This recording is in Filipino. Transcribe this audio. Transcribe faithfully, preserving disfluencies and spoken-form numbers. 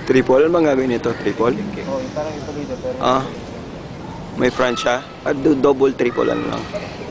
Triple? Ano bang gagawin nito? Triple? Oo, oh, parang ito dito pero... Ah. May front siya? Ah, do- double, triple ano lang.